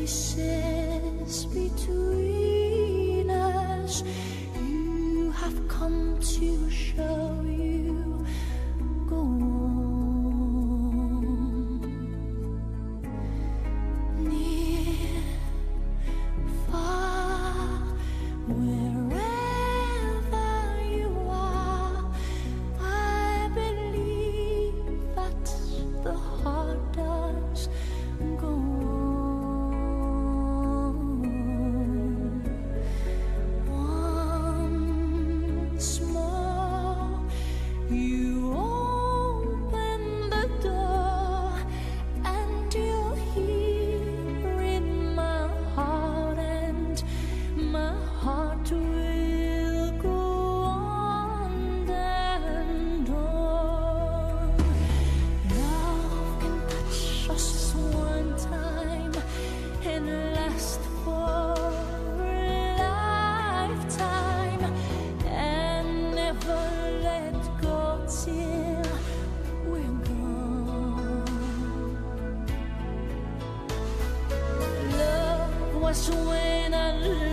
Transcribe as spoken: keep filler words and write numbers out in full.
spaces between us. You have come to show you go on. Near, far, wherever you are, I believe that the heart does go on. Once more, you open the door, and you're here in my heart, and my heart will go on and on. Love can touch us one time and last for a lifetime, and never let go till we're gone. Love was when I